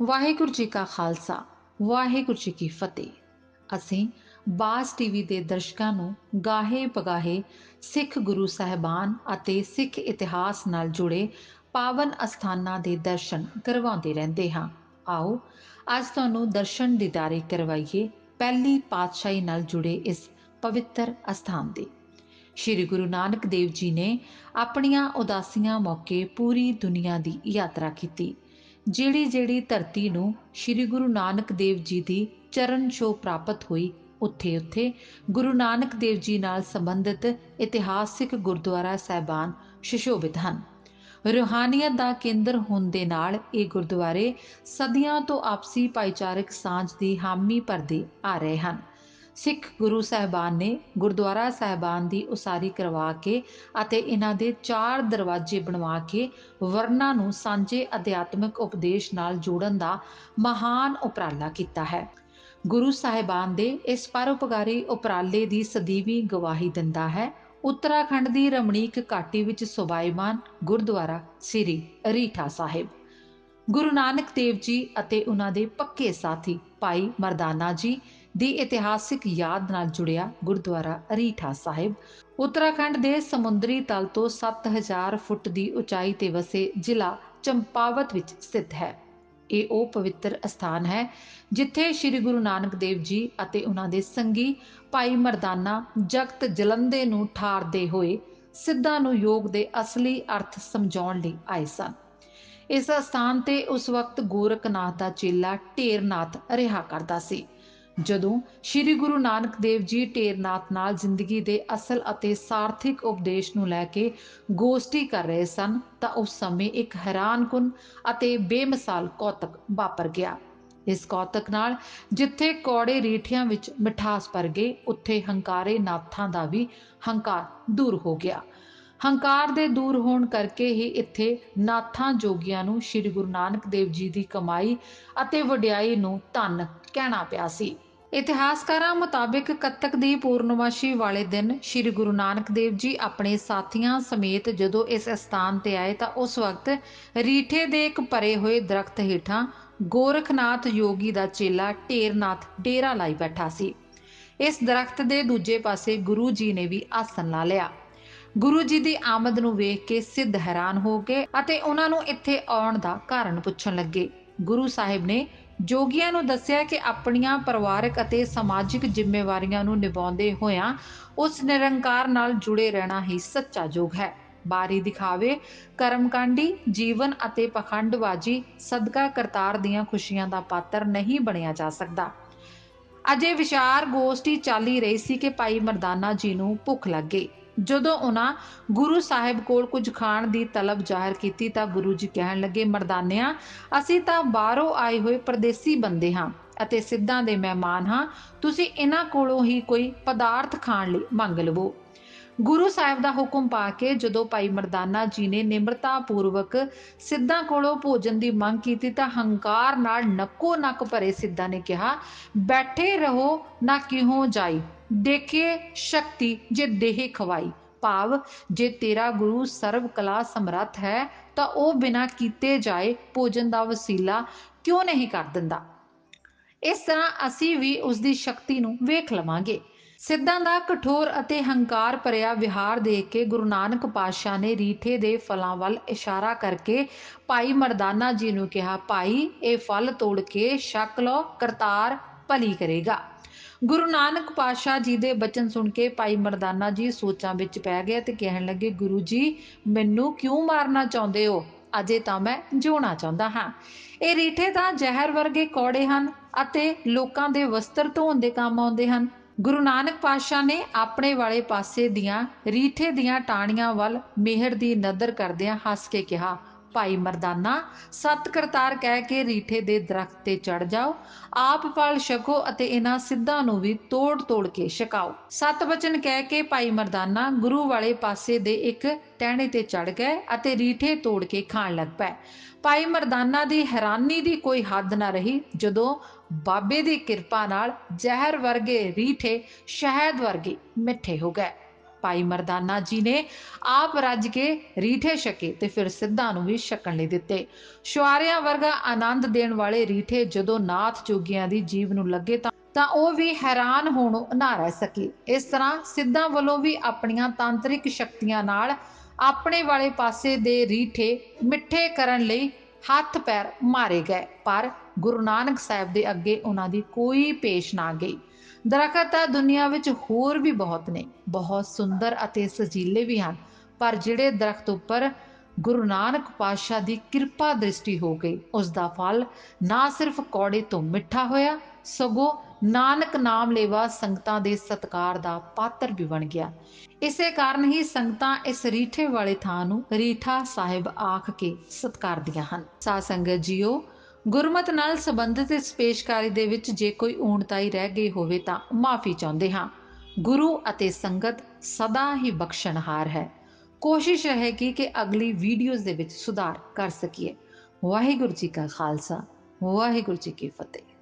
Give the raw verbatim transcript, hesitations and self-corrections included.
ਵਾਹਿਗੁਰੂ जी का खालसा ਵਾਹਿਗੁਰੂ जी की फतेह। ਅਸੀਂ ਬਾਸ ਟੀਵੀ ਦੇ ਦਰਸ਼ਕਾਂ ਨੂੰ ਗਾਹੇ ਬਗਾਹੇ ਸਿੱਖ ਗੁਰੂ ਸਾਹਿਬਾਨ ਅਤੇ ਸਿੱਖ ਇਤਿਹਾਸ ਨਾਲ ਜੁੜੇ ਪਾਵਨ ਅਸਥਾਨਾਂ ਦੇ ਦਰਸ਼ਨ ਕਰਵਾਉਂਦੇ ਰਹਿੰਦੇ ਹਾਂ। ਆਓ ਅੱਜ ਤੁਹਾਨੂੰ ਦਰਸ਼ਨ ਦੀਦਾਰੇ ਕਰਵਾਈਏ ਪਹਿਲੀ ਪਾਤਸ਼ਾਹੀ ਨਾਲ ਜੁੜੇ ਇਸ ਪਵਿੱਤਰ ਅਸਥਾਨ ਦੇ। ਸ਼੍ਰੀ ਗੁਰੂ ਨਾਨਕ ਦੇਵ ਜੀ ਨੇ ਆਪਣੀਆਂ ਉਦਾਸੀਆਂ ਮੌਕੇ ਪੂਰੀ ਦੁਨੀਆ ਦੀ ਯਾਤਰਾ ਕੀਤੀ। ਜਿਹੜੀ ਜਿਹੜੀ ਧਰਤੀ ਨੂੰ ਸ਼੍ਰੀ ਗੁਰੂ ਨਾਨਕ ਦੇਵ ਜੀ ਦੀ ਚਰਨ ਛੋਹ ਪ੍ਰਾਪਤ ਹੋਈ, ਉੱਥੇ ਉੱਥੇ ਗੁਰੂ ਨਾਨਕ ਦੇਵ ਜੀ ਨਾਲ ਸੰਬੰਧਿਤ ਇਤਿਹਾਸਿਕ ਗੁਰਦੁਆਰਾ ਸਾਹਿਬਾਨ ਸੁਸ਼ੋਭਿਤ ਹਨ। ਰੂਹਾਨੀਅਤ ਦਾ ਕੇਂਦਰ ਹੋਣ ਦੇ ਨਾਲ ਇਹ ਗੁਰਦੁਆਰੇ ਸਦੀਆਂ ਤੋਂ ਆਪਸੀ ਭਾਈਚਾਰਕ ਸਾਂਝ ਦੀ ਹਾਮੀ ਭਰਦੇ ਆ ਰਹੇ ਹਨ। ਸਿੱਖ ਗੁਰੂ ਸਾਹਿਬਾਨ ਨੇ ਗੁਰਦੁਆਰਾ ਸਾਹਿਬਾਨ ਦੀ ਉਸਾਰੀ ਕਰਵਾ ਕੇ ਅਤੇ ਇਹਨਾਂ ਦੇ ਚਾਰ ਦਰਵਾਜ਼ੇ ਬਣਵਾ ਕੇ ਵਰਨਾ ਨੂੰ ਸਾਂਝੇ ਅਧਿਆਤਮਿਕ ਉਪਦੇਸ਼ ਨਾਲ ਜੋੜਨ ਦਾ ਮਹਾਨ ਉਪਰਾਲਾ ਕੀਤਾ ਹੈ। ਗੁਰੂ ਸਾਹਿਬਾਨ ਦੇ ਇਸ ਪਰਉਪਕਾਰੀ ਉਪਰਾਲੇ ਦੀ ਸਦੀਵੀਂ ਗਵਾਹੀ ਦਿੰਦਾ ਹੈ ਉੱਤਰਾਖੰਡ ਦੀ ਰਮਣੀਕ ਘਾਟੀ ਵਿੱਚ ਸੁਭਾਈਮਾਨ ਗੁਰਦੁਆਰਾ ਸ੍ਰੀ ਰੀਠਾ ਸਾਹਿਬ। ਗੁਰੂ ਨਾਨਕ ਦੇਵ ਜੀ ਅਤੇ ਉਹਨਾਂ ਦੇ ਪੱਕੇ ਸਾਥੀ ਭਾਈ ਮਰਦਾਨਾ ਜੀ ਦੀ ਇਤਿਹਾਸਿਕ ਯਾਦ ਨਾਲ ਜੁੜਿਆ ਗੁਰਦੁਆਰਾ ਰੀਠਾ ਸਾਹਿਬ ਉੱਤਰਾਖੰਡ ਦੇ ਸਮੁੰਦਰੀ ਤਲ ਤੋਂ ਸੱਤ ਹਜ਼ਾਰ ਫੁੱਟ ਦੀ ਉਚਾਈ ਤੇ ਵਸੇ ਜ਼ਿਲ੍ਹਾ ਚੰਪਾਵਤ ਵਿੱਚ ਸਥਿਤ ਹੈ। ਇਹ ਉਹ ਪਵਿੱਤਰ ਅਸਥਾਨ ਹੈ ਜਿੱਥੇ ਸ੍ਰੀ ਗੁਰੂ ਨਾਨਕ ਦੇਵ ਜੀ ਅਤੇ ਉਹਨਾਂ ਦੇ ਸੰਗੀ ਭਾਈ ਮਰਦਾਨਾ ਜਗਤ ਜਲੰਦੇ ਨੂੰ ਠਾਰਦੇ ਹੋਏ ਸਿੱਧਾਂ ਨੂੰ ਯੋਗ ਦੇ ਅਸਲੀ ਅਰਥ ਸਮਝਾਉਣ ਲਈ ਆਏ ਸਨ। ਇਸ ਅਸਥਾਨ ਤੇ ਉਸ ਵਕਤ ਗੋਰਖਨਾਥ ਦਾ ਚੇਲਾ ਢੇਰਨਾਥ ਰਿਹਾ ਕਰਦਾ ਸੀ। ਜਦੋਂ ਸ਼੍ਰੀ ਗੁਰੂ ਨਾਨਕ ਦੇਵ ਜੀ ਢੇਰਨਾਥ ਨਾਲ ਜ਼ਿੰਦਗੀ ਦੇ ਅਸਲ ਅਤੇ ਸਾਰਥਿਕ ਉਪਦੇਸ਼ ਨੂੰ ਲੈ ਕੇ ਗੋਸ਼ਟੀ ਕਰ ਰਹੇ ਸਨ ਤਾਂ ਉਸ ਸਮੇਂ ਇੱਕ ਹੈਰਾਨਕੁਨ ਅਤੇ ਬੇਮਿਸਾਲ ਕੌਤਕ ਵਾਪਰ ਗਿਆ। ਇਸ ਕੌਤਕ ਨਾਲ ਜਿੱਥੇ ਕੌੜੇ ਰੀਠਿਆਂ ਵਿੱਚ ਮਿਠਾਸ ਭਰ ਗਈ, ਉੱਥੇ ਹੰਕਾਰੇ ਨਾਥਾਂ ਦਾ ਵੀ ਹੰਕਾਰ ਦੂਰ ਹੋ ਗਿਆ। ਹੰਕਾਰ ਦੇ ਦੂਰ ਹੋਣ ਕਰਕੇ ਹੀ ਇੱਥੇ ਨਾਥਾਂ ਜੋਗੀਆਂ ਨੂੰ ਸ਼੍ਰੀ ਗੁਰੂ ਨਾਨਕ ਦੇਵ ਜੀ ਦੀ ਕਮਾਈ ਅਤੇ ਵਡਿਆਈ ਨੂੰ ਧਨ ਕਹਿਣਾ ਪਿਆ ਸੀ। ਇਤਿਹਾਸਕਾਰਾਂ ਮੁਤਾਬਿਕ ਕੱਤਕ ਦੀ ਪੂਰਨਮਾਸ਼ੀ ਵਾਲੇ ਦਿਨ ਸ਼੍ਰੀ ਗੁਰੂ ਨਾਨਕ ਦੇਵ ਜੀ ਆਪਣੇ ਸਾਥੀਆਂ ਸਮੇਤ ਜਦੋਂ ਇਸ ਸਥਾਨ ਤੇ ਆਏ ਤਾਂ ਉਸ ਵਕਤ ਰੀਠੇ ਦੇ ਇੱਕ ਭਰੇ ਹੋਏ ਦਰਖਤ ਹੇਠਾਂ ਗੋਰਖਨਾਥ ਯੋਗੀ ਦਾ ਚੇਲਾ ਢੇਰਨਾਥ ਡੇਰਾ ਲਾਈ ਬੈਠਾ ਸੀ। ਇਸ ਦਰਖਤ ਦੇ ਦੂਜੇ ਪਾਸੇ ਗੁਰੂ ਜੀ ਨੇ ਵੀ ਆਸਣ ਲਾ ਲਿਆ। ਗੁਰੂ ਜੀ ਦੀ ਆਮਦ ਨੂੰ ਵੇਖ ਕੇ ਸਿੱਧ ਹੈਰਾਨ ਹੋ ਗਏ ਅਤੇ ਉਹਨਾਂ ਨੂੰ ਇੱਥੇ ਆਉਣ ਦਾ ਕਾਰਨ ਪੁੱਛਣ ਲੱਗੇ। ਗੁਰੂ ਸਾਹਿਬ ਨੇ ਜੋਗੀਆਂ ਨੂੰ ਦੱਸਿਆ ਕਿ ਆਪਣੀਆਂ ਪਰਿਵਾਰਕ ਅਤੇ ਸਮਾਜਿਕ ਜ਼ਿੰਮੇਵਾਰੀਆਂ ਨੂੰ ਨਿਭਾਉਂਦੇ ਹੋਇਆਂ ਉਸ ਨਿਰੰਕਾਰ ਨਾਲ ਜੁੜੇ ਰਹਿਣਾ ਹੀ ਸੱਚਾ ਯੋਗ ਹੈ। ਬਾਰੀ ਦਿਖਾਵੇ, ਕਰਮਕਾਂਡੀ ਜੀਵਨ ਅਤੇ ਪਖੰਡਬਾਜ਼ੀ ਸਦਕਾ ਕਰਤਾਰ ਦੀਆਂ ਖੁਸ਼ੀਆਂ ਦਾ ਪਾਤਰ ਨਹੀਂ ਬਣਿਆ ਜਾ ਸਕਦਾ। ਅਜੇ ਵਿਚਾਰ ਗੋਸ਼ਟੀ ਚੱਲ ਹੀ ਰਹੀ ਸੀ ਕਿ ਭਾਈ ਮਰਦਾਨਾ ਜੀ ਨੂੰ ਭੁੱਖ ਲੱਗ ਗਈ। ਜਦੋਂ ਉਹਨਾਂ ਗੁਰੂ ਸਾਹਿਬ ਕੋਲ ਕੁਝ ਖਾਣ ਦੀ ਤਲਬ ਜ਼ਾਹਿਰ ਕੀਤੀ ਤਾਂ ਗੁਰੂ ਜੀ ਕਹਿਣ ਲੱਗੇ, ਮਰਦਾਨਿਆਂ, ਅਸੀਂ ਤਾਂ ਬਾਹਰੋਂ ਆਏ ਹੋਏ ਪਰਦੇਸੀ ਬੰਦੇ ਹਾਂ ਅਤੇ ਸਿੱਧਾਂ ਦੇ ਮਹਿਮਾਨ ਹਾਂ। ਤੁਸੀਂ ਇਹਨਾਂ ਕੋਲੋਂ ਹੀ ਕੋਈ ਪਦਾਰਥ ਖਾਣ ਲਈ ਮੰਗ ਲਵੋ। ਗੁਰੂ ਸਾਹਿਬ ਦਾ ਹੁਕਮ ਪਾ ਕੇ ਜਦੋਂ ਭਾਈ ਮਰਦਾਨਾ ਜੀ ਨੇ ਨਿਮਰਤਾ ਪੂਰਵਕ ਸਿੱਧਾਂ ਕੋਲੋਂ ਭੋਜਨ ਦੀ ਮੰਗ ਕੀਤੀ ਤਾਂ ਹੰਕਾਰ ਨਾਲ ਨੱਕੋ ਨੱਕ ਭਰੇ ਸਿੱਧਾਂ ਨੇ ਕਿਹਾ, ਬੈਠੇ ਰਹੋ ਨਾ ਕਿਹੋਂ ਜਾਈ, ਦੇਖੇ ਸ਼ਕਤੀ ਜੇ ਦੇਹ ਖਵਾਈ। ਭਾਵ, ਜੇ ਤੇਰਾ ਗੁਰੂ ਸਰਬ ਕਲਾ ਸਮਰੱਥ ਹੈ ਤਾਂ ਉਹ ਬਿਨਾਂ ਕੀਤੇ ਜਾਏ ਭੋਜਨ ਦਾ ਵਸੀਲਾ ਕਿਉਂ ਨਹੀਂ ਕਰ ਦਿੰਦਾ। ਇਸ ਤਰ੍ਹਾਂ ਅਸੀਂ ਵੀ ਉਸ ਦੀ ਸ਼ਕਤੀ ਨੂੰ ਵੇਖ ਲਵਾਂਗੇ। ਸਿੱਧਾਂ ਦਾ ਕਠੋਰ ਅਤੇ ਹੰਕਾਰ ਭਰਿਆ ਵਿਹਾਰ ਦੇਖ ਕੇ ਗੁਰੂ ਨਾਨਕ ਪਾਤਸ਼ਾਹ ਨੇ ਰੀਠੇ ਦੇ ਫਲਾਂ ਵੱਲ ਇਸ਼ਾਰਾ ਕਰਕੇ ਭਾਈ ਮਰਦਾਨਾ ਜੀ ਨੂੰ ਕਿਹਾ, ਭਾਈ ਇਹ ਫਲ ਤੋੜ ਕੇ ਛਕ ਲਓ, ਕਰਤਾਰ ਭਲੀ ਕਰੇਗਾ। ਗੁਰੂ ਨਾਨਕ ਪਾਤਸ਼ਾਹ ਜੀ ਦੇ ਬਚਨ ਸੁਣ ਕੇ ਭਾਈ ਮਰਦਾਨਾ ਜੀ ਸੋਚਾਂ ਵਿੱਚ ਪੈ ਗਏ ਤੇ ਕਹਿਣ ਲੱਗੇ, ਗੁਰੂ ਜੀ ਮੈਨੂੰ ਕਿਉਂ ਮਾਰਨਾ ਚਾਹੁੰਦੇ ਹੋ? ਅਜੇ ਤਾਂ ਮੈਂ ਜਿਉਣਾ ਚਾਹੁੰਦਾ ਹਾਂ। ਇਹ ਰੀਠੇ ਤਾਂ ਜ਼ਹਿਰ ਵਰਗੇ ਕੌੜੇ ਹਨ ਅਤੇ ਲੋਕਾਂ ਦੇ ਵਸਤਰ ਧੋਣ ਦੇ ਕੰਮ ਆਉਂਦੇ ਹਨ। ਗੁਰੂ ਨਾਨਕ ਪਾਤਸ਼ਾਹ ਨੇ ਆਪਣੇ ਵਾਲੇ ਪਾਸੇ ਦੀਆਂ ਰੀਠੇ ਦੀਆਂ ਟਾਹਣੀਆਂ ਵੱਲ ਮਿਹਰ ਦੀ ਨਜ਼ਰ ਕਰਦਿਆਂ ਹੱਸ ਕੇ ਕਿਹਾ, ਭਾਈ ਮਰਦਾਨਾ, ਸਤ ਕਰਤਾਰ ਕਹਿ ਕੇ ਰੀਠੇ ਦੇ ਦਰਖਤ ਤੇ ਚੜ ਜਾਓ, ਆਪ ਫਲ ਛਕੋ ਅਤੇ ਇਹਨਾਂ ਸਿੱਧਾਂ ਨੂੰ ਵੀ ਤੋੜ ਤੋੜ ਕੇ ਛਕਾਓ। ਸਤ ਬਚਨ ਕਹਿ ਕੇ ਭਾਈ ਮਰਦਾਨਾ ਗੁਰੂ ਵਾਲੇ ਪਾਸੇ ਦੇ ਇੱਕ ਟਹਿਣੇ ਤੇ ਚੜ ਗਏ ਅਤੇ ਰੀਠੇ ਤੋੜ ਕੇ ਖਾਣ ਲੱਗ ਪਏ। ਭਾਈ ਮਰਦਾਨਾ ਦੀ ਹੈਰਾਨੀ ਦੀ ਕੋਈ ਹੱਦ ਨਾ ਰਹੀ ਜਦੋਂ ਬਾਬੇ ਦੀ ਕਿਰਪਾ ਨਾਲ ਜ਼ਹਿਰ ਵਰਗੇ ਰੀਠੇ ਸ਼ਹਿਦ ਵਰਗੇ ਮਿੱਠੇ ਹੋ ਗਏ। ਭਾਈ ਮਰਦਾਨਾ ਜੀ ਨੇ ਆਪ ਰੱਜ ਕੇ ਰੀਠੇ ਛਕੇ ਤੇ ਫਿਰ ਸਿੱਧਾਂ ਨੂੰ ਵੀ ਛਕਣ ਲਈ ਦਿੱਤੇ। ਸ਼ੁਆਰਿਆਂ ਵਰਗਾ ਆਨੰਦ ਦੇਣ ਵਾਲੇ ਰੀਠੇ ਜਦੋਂ ਨਾਥ ਜੋਗੀਆਂ ਦੀ ਜੀਭ ਨੂੰ ਲੱਗੇ ਤਾਂ ਤਾਂ ਉਹ ਵੀ ਹੈਰਾਨ ਹੋਣੋਂ ਨਾ ਰਹਿ ਸਕੀ। ਇਸ ਤਰ੍ਹਾਂ ਸਿੱਧਾਂ ਵੱਲੋਂ ਵੀ ਆਪਣੀਆਂ ਤਾਂਤਰਿਕ ਸ਼ਕਤੀਆਂ ਨਾਲ ਆਪਣੇ ਵਾਲੇ ਪਾਸੇ ਦੇ ਰੀਠੇ ਮਿੱਠੇ ਕਰਨ ਲਈ ਹੱਥ ਪੈਰ ਮਾਰੇ ਗਏ, ਪਰ ਗੁਰੂ ਨਾਨਕ ਸਾਹਿਬ ਦੇ ਅੱਗੇ ਉਹਨਾਂ ਦੀ ਕੋਈ ਪੇਸ਼ ਨਾ ਗਈ। ਦਰਖਤ ਤਾਂ ਦੁਨੀਆ ਵਿੱਚ ਹੋਰ ਵੀ ਬਹੁਤ ਨੇ, ਬਹੁਤ ਸੁੰਦਰ ਅਤੇ ਸਜੀਲੇ ਵੀ ਹਨ, ਪਰ ਜਿਹੜੇ ਦਰਖਤ ਉੱਪਰ ਗੁਰੂ ਨਾਨਕ ਪਾਤਸ਼ਾਹ ਦੀ ਕਿਰਪਾ ਦ੍ਰਿਸ਼ਟੀ ਹੋ ਗਈ, ਉਸ ਦਾ ਫਲ ਨਾ ਸਿਰਫ ਕੌੜੇ ਤੋਂ ਮਿੱਠਾ ਹੋਇਆ, ਸਗੋਂ ਨਾਨਕ ਨਾਮ ਲੇਵਾ ਸੰਗਤਾਂ ਦੇ ਸਤਿਕਾਰ ਦਾ ਪਾਤਰ ਵੀ ਬਣ ਗਿਆ। ਇਸੇ ਕਾਰਨ ਹੀ ਸੰਗਤਾਂ ਇਸ ਰੀਠੇ ਵਾਲੇ ਥਾਂ ਨੂੰ ਰੀਠਾ ਸਾਹਿਬ ਆਖ ਕੇ ਸਤਿਕਾਰਦੀਆਂ ਹਨ। ਸਾਧ ਸੰਗਤ ਜੀਓ, ਗੁਰਮਤ ਨਾਲ ਸੰਬੰਧਿਤ ਇਸ ਪੇਸ਼ਕਾਰੀ ਦੇ ਵਿੱਚ ਜੇ ਕੋਈ ਊਣਤਾਈ ਰਹਿ ਗਈ ਹੋਵੇ ਤਾਂ ਮਾਫੀ ਚਾਹੁੰਦੇ ਹਾਂ। ਗੁਰੂ ਅਤੇ ਸੰਗਤ ਸਦਾ ਹੀ ਬਖਸ਼ਣਹਾਰ ਹੈ। ਕੋਸ਼ਿਸ਼ ਰਹੇਗੀ ਕਿ ਅਗਲੀ ਵੀਡੀਓਜ਼ ਦੇ ਵਿੱਚ ਸੁਧਾਰ ਕਰ ਸਕੀਏ। ਵਾਹਿਗੁਰੂ ਜੀ ਕਾ ਖਾਲਸਾ, ਵਾਹਿਗੁਰੂ ਜੀ ਕੀ ਫਤਿਹ।